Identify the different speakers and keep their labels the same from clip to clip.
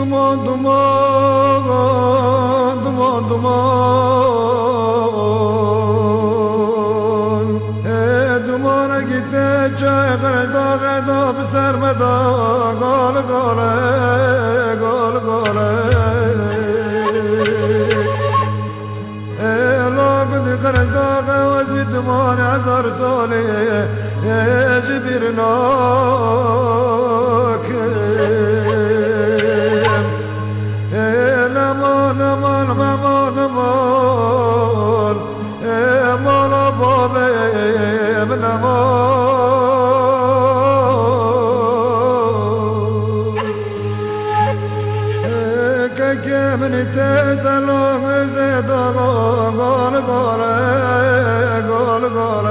Speaker 1: duman duman duman duman dumana gitti çay kırda kırda bisermeda gal gale gal gale lagdi kırda kavaz bir duman azar sali jibirna من تدلو مزيد قال قال قال قال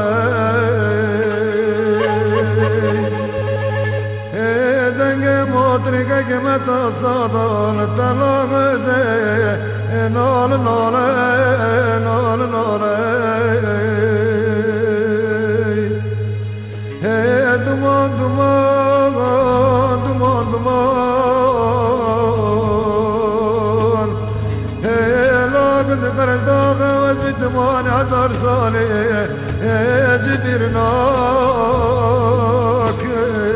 Speaker 1: دنگ موترك كمت صدان تلو مزيد نال نال نال نال دمان دمان دمان دمان خرج داغ وزد دمان عزر صالي جبرناك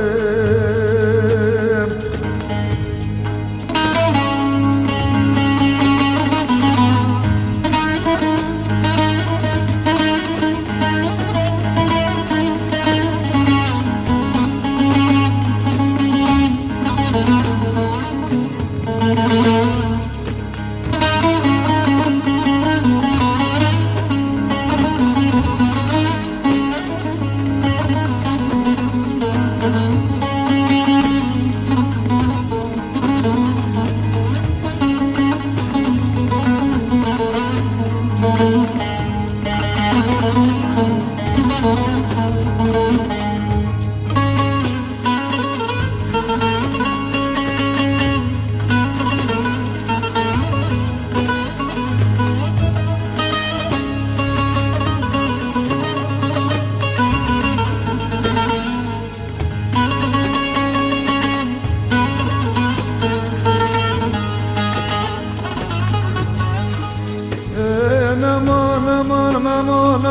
Speaker 1: نمان نمان نمان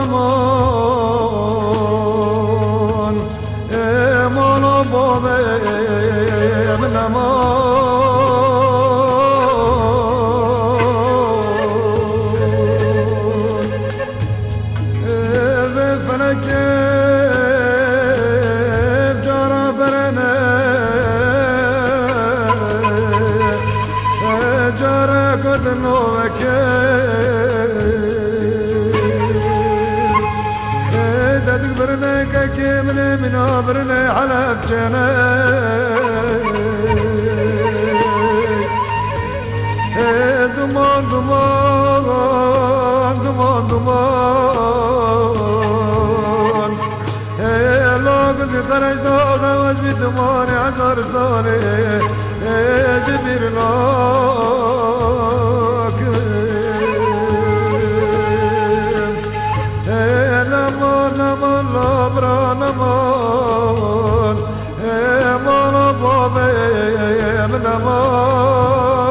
Speaker 1: نمان مالا بابا نمان فلك جرى برنا جرى قد نوك برنا كيمن من برنا على بجنا دمان دمان دمان دمان لاقد خرج داغ وزب دمان عزر صالي جبرناك لبرا نمان مالا بابا نمان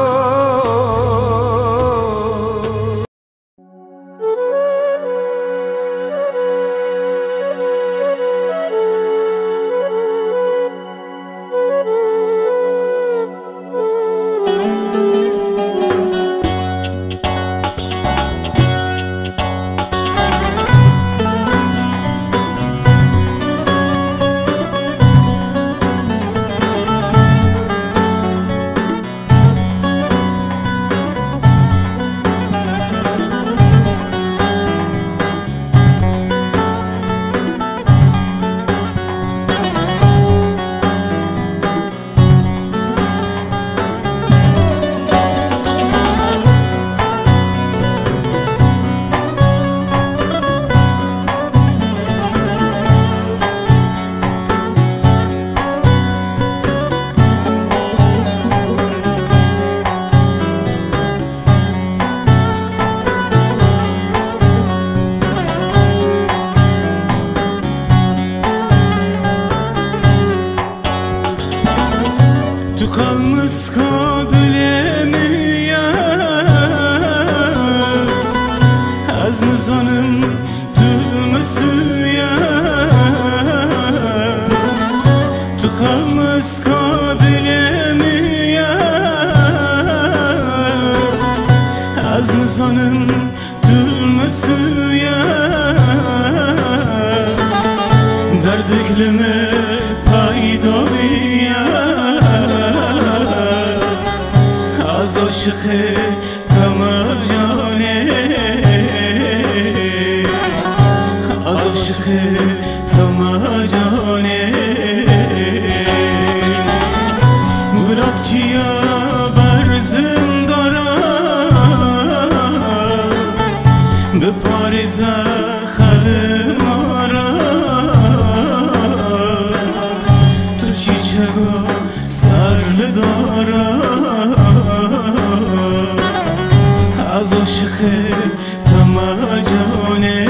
Speaker 2: از نزانم دل مسویا در دکلمه پیدا بیا از عاشق تمجانه از عاشق تمجانه بلاکچیا برزم دارم به پاریز خل مارا تو چیچگو سرل دارم از عاشق تمجانه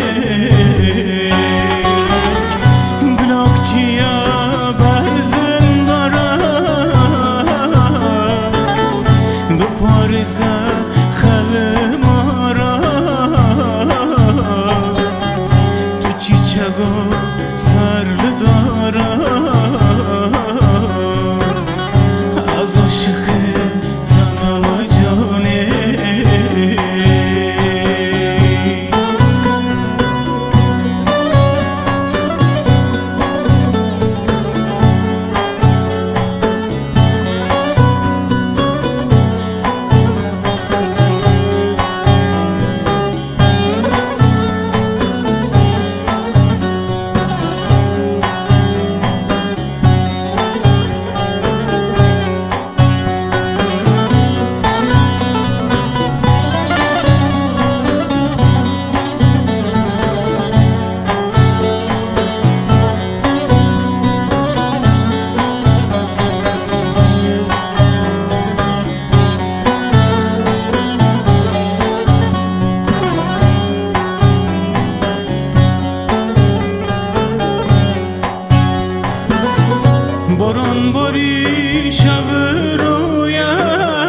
Speaker 2: بلاکچیا برزم دارم به پاریز خل مارا تو چیچگو سرل دارم از عاشق تمجانه باران باری شب رویم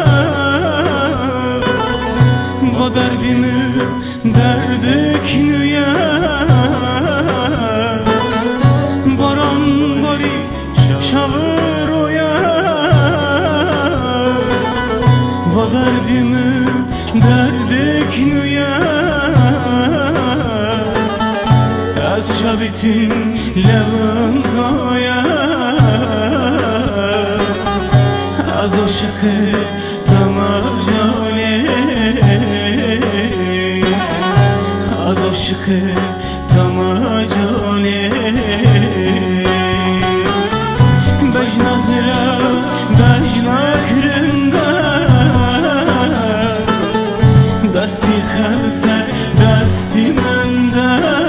Speaker 2: با دردیم درد کنویم باران باری شب رویم با دردیم درد کنویم از شبیتین لبم زایم از عاشق تمجانه از عاشق تمجانه بجنا زرا بجنا کرنده دستی خلصه دستی منده